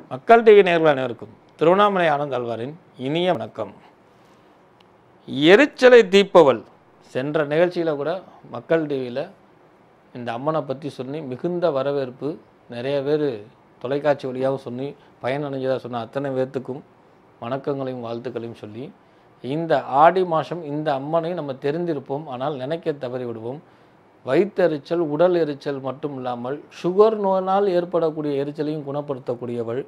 மக்கள் டிவி நேயர்கள் அனைவருக்கும் திருவண்ணாமலை ஆனந்த் ஆழ்வாரின் இனிய வணக்கம். எரிச்சலை தீர்ப்பவள் சென்ற நிகழ்ச்சியில் கூட மக்கள் டிவியில் இந்த அம்மனை பற்றி சொல்லி மிகுந்த வரவேற்பு, நிறைய பேர் தொலைக்காட்சி வழியாகவும் சொல்லி பயனடைஞ்சதாக சொன்ன அத்தனை பேர்த்துக்கும் வணக்கங்களையும் வாழ்த்துக்களையும் சொல்லி, இந்த ஆடி மாதம் இந்த அம்மனை நம்ம தெரிந்திருப்போம், ஆனால் நினைக்க தவறி விடுவோம். வயிற்றெரிச்சல், உடல் எரிச்சல் மட்டும் இல்லாமல் சுகர் நோயினால் ஏற்படக்கூடிய எரிச்சலையும் குணப்படுத்தக்கூடியவள்,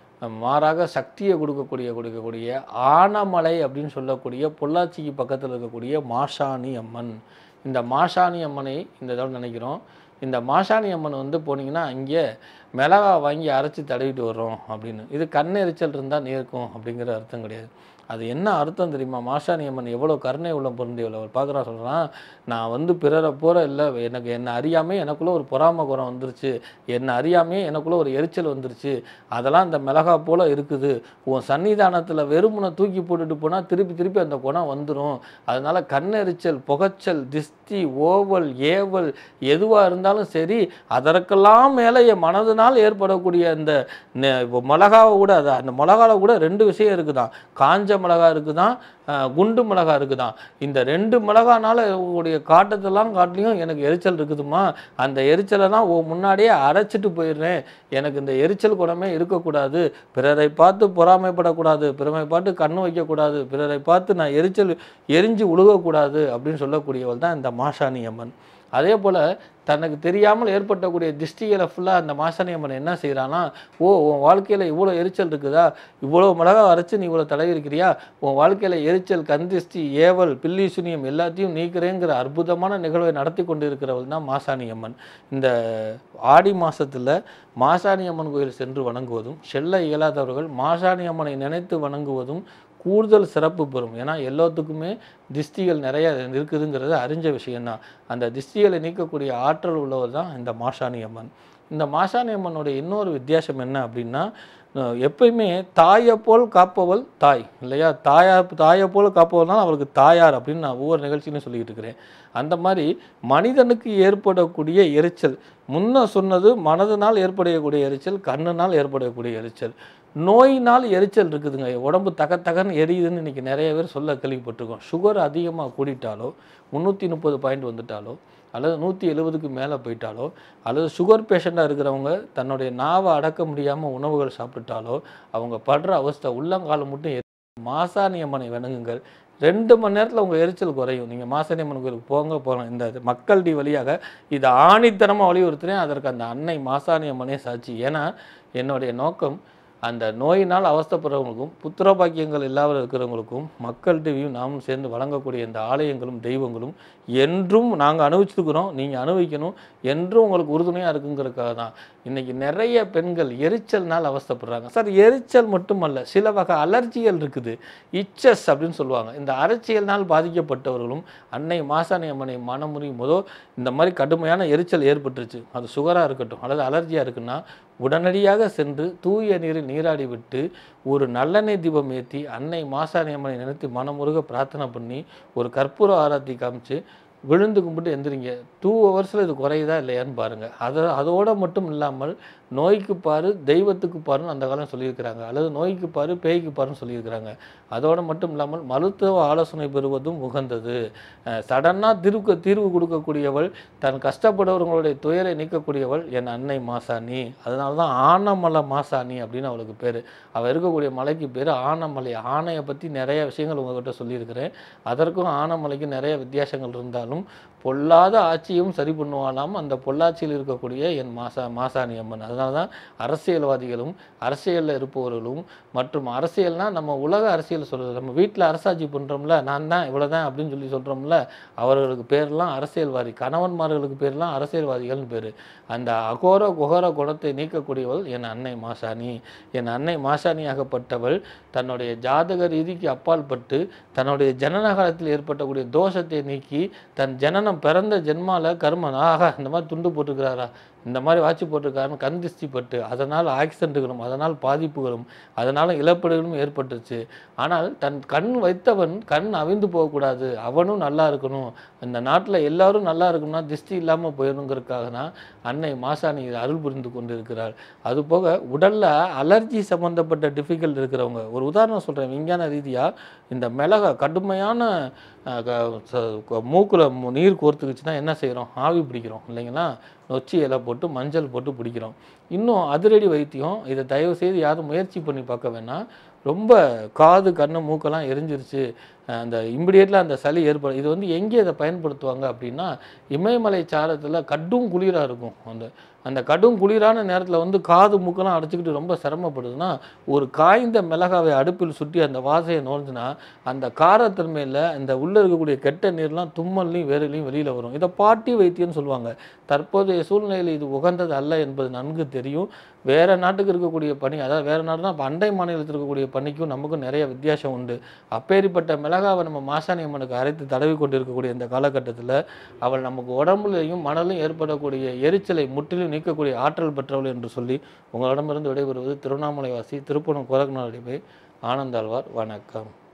மாறாக சக்தியை கொடுக்கக்கூடிய ஆனமலை அப்படின்னு சொல்லக்கூடிய பொள்ளாச்சிக்கு பக்கத்தில் இருக்கக்கூடிய மாசாணி அம்மன். இந்த மாசாணி அம்மனை இந்த தடவை நினைக்கிறோம். இந்த மாசாணி அம்மன் வந்து போனீங்கன்னா அங்கே மிளகா வாங்கி அரைச்சி தடவிட்டு வர்றோம் அப்படின்னு. இது கண் எரிச்சல் இருந்தால் நேர்க்கும் அப்படிங்கிற அர்த்தம் கிடையாது. அது என்ன அர்த்தம் தெரியுமா? மாசாணி அம்மன் எவ்வளோ கருணை உள்ள பொருந்தியவள். அவர் பார்க்குறான், சொல்கிறான், நான் வந்து பிறரை போகிற இல்லை, என்னை அறியாமே எனக்குள்ளே ஒரு பொறாமை குணம் வந்துருச்சு, என்னை அறியாமே எனக்குள்ளே ஒரு எரிச்சல் வந்துருச்சு, அதெல்லாம் இந்த மிளகா போல் இருக்குது, உன் சன்னிதானத்தில் வெறுமுனை தூக்கி போட்டுட்டு போனால் திருப்பி அந்த குணம் வந்துடும், அதனால் கண்ணெரிச்சல், புகைச்சல், திஷ்டி, ஓவல், ஏவல் எதுவாக இருந்தாலும் சரி, அதற்கெல்லாம் மேலே என் மனதினால் ஏற்படக்கூடிய அந்த மிளகாவை கூட, அந்த மிளகாவில் கூட ரெண்டு விஷயம் இருக்குதான். காஞ்ச மிளகா இருக்குதான், குண்டு மிளகா இருக்குதான். இந்த ரெண்டு மிளகானால உடைய காட்டத்தெல்லாம் காட்டிலையும் எனக்கு எரிச்சல் இருக்குதுமா, அந்த எரிச்சலெல்லாம் முன்னாடியே அரைச்சிட்டு போயிடுறேன், எனக்கு இந்த எரிச்சல் குணமே இருக்கக்கூடாது, பிறரை பார்த்து பொறாமைப்படக்கூடாது, பிறரை பார்த்து கண்ணு வைக்கக்கூடாது, பிறரை பார்த்து நான் எரிஞ்சு உழுகக்கூடாது அப்படின்னு சொல்லக்கூடியவள் தான் இந்த மாசாணி அம்மன். அதே போல் தனக்கு தெரியாமல் ஏற்பட்டக்கூடிய திஷ்டிகளை ஃபுல்லாக அந்த மாசாணி அம்மன் என்ன செய்கிறான்னா, உன் வாழ்க்கையில் இவ்வளோ எரிச்சல் இருக்குதா, இவ்வளோ மிளகா அரைச்சி நீ இவ்வளோ தடவி இருக்கிறியா, உன் வாழ்க்கையில் எரிச்சல், கந்திஷ்டி, ஏவல், பில்லி சுனியம் எல்லாத்தையும் நீக்கிறேங்கிற அற்புதமான நிகழ்வை நடத்தி கொண்டு இருக்கிறவள் தான் மாசாணி அம்மன். இந்த ஆடி மாதத்தில் மாசாணி அம்மன் கோயில் சென்று வணங்குவதும், செல்ல இயலாதவர்கள் மாசாணி அம்மனை நினைத்து வணங்குவதும் கூடுதல் சிறப்பு பெறும். ஏன்னா எல்லாத்துக்குமே திஷ்டிகள் நிறைய இருக்குதுங்கிறது அறிஞ்ச விஷயந்தான். அந்த திஷ்டிகளை நீக்கக்கூடிய ஆற்றல் உள்ளவர் தான் இந்த மாசாணி அம்மன். இந்த மாசாணி அம்மனுடைய இன்னொரு வித்தியாசம் என்ன அப்படின்னா, எப்பயுமே தாயை போல் காப்பவள் தாய் இல்லையா, தாயை போல் காப்பவள்னால் அவளுக்கு தாயார் அப்படின்னு நான் ஒவ்வொரு நிகழ்ச்சியிலும் சொல்லிக்கிட்டு இருக்கிறேன். அந்த மாதிரி மனிதனுக்கு ஏற்படக்கூடிய எரிச்சல், முன்ன சொன்னது மனதினால் ஏற்படக்கூடிய எரிச்சல், கண்ணினால் ஏற்படக்கூடிய எரிச்சல், நோயினால் எரிச்சல் இருக்குதுங்க. உடம்பு தகன்னு எரியுதுன்னு இன்றைக்கி நிறைய பேர் சொல்ல கேள்விப்பட்டிருக்கோம். சுகர் அதிகமாக கூடிட்டாலோ, 330 பாயிண்ட் வந்துட்டாலோ, அல்லது 170க்கு மேலே போயிட்டாலோ, அல்லது சுகர் பேஷண்ட்டாக இருக்கிறவங்க தன்னுடைய நாவை அடக்க முடியாமல் உணவுகள் சாப்பிட்டுட்டாலோ அவங்க படுற அவஸ்தை உள்ளங்காலம் மட்டும். மாசாணி அம்மனை வணங்குங்கள், 2 மணி நேரத்தில் உங்கள் எரிச்சல் குறையும். நீங்கள் மாசாணி அம்மன் கோயிலுக்கு போகலாம். இந்த மக்கள் டி வழியாக இதை ஆணித்தனமாக வலியுறுத்துகிறேன். அதற்கு அந்த அன்னை மாசாணி அம்மனே சாட்சி. ஏன்னா என்னுடைய நோக்கம் அந்த நோயினால் அவஸ்தைப்படுறவங்களுக்கும், புத்திர பாக்கியங்கள் இல்லாமல் இருக்கிறவங்களுக்கும் மக்கள் டிவியும் நாமும் சேர்ந்து வழங்கக்கூடிய இந்த ஆலயங்களும் தெய்வங்களும் என்றும் நாங்கள் அனுபவிச்சுருக்கிறோம், நீங்கள் அனுபவிக்கணும், என்றும் உங்களுக்கு உறுதுணையாக இருக்குங்கிறதுக்காக தான். இன்றைக்கி நிறைய பெண்கள் எரிச்சல்னால் அவஸ்தைப்படுறாங்க. சார், எரிச்சல் மட்டுமல்ல, சில வகை அலர்ஜிகள் இருக்குது, இச்சஸ் அப்படின்னு சொல்லுவாங்க. இந்த அலர்ஜிகள்னால் பாதிக்கப்பட்டவர்களும் அன்னை மாசாணி அம்மனை மனமுறியும் போதோ இந்த மாதிரி கடுமையான எரிச்சல் ஏற்பட்டுருச்சு, அது சுகராக இருக்கட்டும் அல்லது அலர்ஜியாக இருக்குன்னா உடனடியாக சென்று தூய நீரில் நீராடி விட்டு ஒரு நல்லெண்ணெய் தீபம் ஏற்றி அன்னை மாசாணி அம்மனை நினைத்து மனமுருக பிரார்த்தனை பண்ணி ஒரு கற்பூர ஆராத்தி காமிச்சு விழுந்து கும்பிட்டு எந்திரிங்க. 2 ஹவர்ஸில் இது குறையுதா இல்லையான்னு பாருங்கள். அதோடு மட்டும் இல்லாமல் நோய்க்கு பாரு தெய்வத்துக்கு பாருன்னு அந்த காலம் சொல்லியிருக்கிறாங்க, அல்லது நோய்க்கு பாரு பேய்க்கு பாருன்னு சொல்லியிருக்கிறாங்க. அதோடு மட்டும் இல்லாமல் மருத்துவ ஆலோசனை பெறுவதும் உகந்தது. சடனாக தீர்வு கொடுக்கக்கூடியவள், தன் கஷ்டப்படுறவங்களுடைய துயரை நீக்கக்கூடியவள் என் அன்னை மாசாணி. அதனால தான் ஆனமலை மாசாணி அப்படின்னு அவளுக்கு பேர். அவள் இருக்கக்கூடிய மலைக்கு பேர் ஆனமலை. ஆணையை பற்றி நிறைய விஷயங்கள் உங்கள்கிட்ட சொல்லியிருக்கிறேன். அதற்கும் ஆனமலைக்கும் நிறைய வித்தியாசங்கள் இருந்தாலும் பொல்லாத ஆட்சியும் சரி பண்ணுவானாம் அந்த பொள்ளாச்சியில் இருக்கக்கூடிய என் மாசாணி அம்மன். அதனால தான் அரசியல்வாதிகளும் அரசியலில் இருப்பவர்களும் மற்றும் அரசியல்னால் நம்ம உலக அரசியல் சொல்கிறது, நம்ம வீட்டில் அரசாட்சி பண்ணுறோம்ல, நான் தான் இவ்வளோ தான் அப்படின்னு சொல்லி சொல்கிறோம்ல, அவர்களுக்கு பேர்லாம் அரசியல்வாதி, கணவன்மார்களுக்கு பேர்லாம் அரசியல்வாதிகள்னு பேர். அந்த அகோர குகோர குணத்தை நீக்கக்கூடியவள் என் அன்னை மாசாணி. என் அன்னை மாசாணியாகப்பட்டவள் தன்னுடைய ஜாதக ரீதிக்கு அப்பால் பட்டு தன்னுடைய ஜனனகாலத்தில் ஏற்பட்டக்கூடிய தோஷத்தை நீக்கி தன் ஜனனம் பிறந்த ஜென்மால கர்மன் ஆஹா இந்த மாதிரி துண்டு போட்டிருக்கிறாரா, இந்த மாதிரி வாட்சி போட்டிருக்காருன்னு கண் திருஷ்டி பட்டு அதனால் ஆக்சிடென்ட்டுகளும் அதனால் பாதிப்புகளும் அதனால் இழப்பீடுகளும் ஏற்பட்டுச்சு. ஆனால் தன் கண் வைத்தவன் கண் அவிழ்ந்து போகக்கூடாது, அவனும் நல்லா இருக்கணும், இந்த நாட்டில் எல்லாரும் நல்லா இருக்கணும்னா திருஷ்டி இல்லாமல் போயிடணுங்கிறதுக்காக தான் அன்னை மாசாணி அருள் புரிந்து கொண்டு இருக்கிறாள். அதுபோக உடலில் அலர்ஜி சம்மந்தப்பட்ட டிஃபிகல்ட் இருக்கிறவங்க, ஒரு உதாரணம் சொல்கிறேன், விஞ்ஞான ரீதியாக இந்த மிளகா கடுமையான மூக்கில் நீர் கோர்த்துக்குச்சுன்னா என்ன செய்கிறோம், ஆவி பிடிக்கிறோம் இல்லைங்களா, நொச்சி இலை போட்டு மஞ்சள் போட்டு பிடிக்கிறோம். இன்னும் அதிரடி வைத்தியம், இதை தயவு செய்து யாரும் முயற்சி பண்ணி பார்க்க வேணாம். ரொம்ப காது கண்ணு மூக்கெல்லாம் எரிஞ்சிருச்சு, அந்த இம்மிடியேட்டில் அந்த சளி ஏற்படும். இது வந்து எங்கே இதை பயன்படுத்துவாங்க அப்படின்னா, இமயமலை சாரத்தில் கடும் குளிராக இருக்கும். அந்த அந்த கடும் குளிரான நேரத்தில் வந்து காது மூக்கெல்லாம் அடைச்சிக்கிட்டு ரொம்ப சிரமப்படுதுன்னா, ஒரு காய்ந்த மிளகாவை அடுப்பில் சுட்டி அந்த வாசையை நோஞ்சுனா அந்த காரத்தன்மையில் இந்த உள்ளே இருக்கக்கூடிய கெட்ட நீர்லாம் தும்மல்லையும் வேறுலையும் வெளியில் வரும். இதை பாட்டி வைத்தியம்னு சொல்லுவாங்க. தற்போதைய சூழ்நிலையில் இது உகந்தது அல்ல என்பது நன்கு தெரியும். வேறு நாட்டுக்கு இருக்கக்கூடிய பனி, அதாவது வேறு நாடுனா இப்போ அண்டை மாநிலத்தில் இருக்கக்கூடிய பனிக்கும் நமக்கும் நிறைய வித்தியாசம் உண்டு. அப்பேற்பட்ட மிளகாவை நம்ம மாசாணி அம்மனுக்கு அரைத்து தடவி கொண்டு இருக்கக்கூடிய இந்த காலகட்டத்தில் அவள் நமக்கு உடம்புலையும் மணலும் ஏற்படக்கூடிய எரிச்சலை முற்றிலும் நீக்கக்கூடிய ஆற்றல் பெற்றவள் என்று சொல்லி உங்களிடமிருந்து விடைபெறுவது திருவண்ணாமலை வாசி திருப்பணம் கோரக்நாத் அடிமை ஆனந்தாழ்வார். வணக்கம்.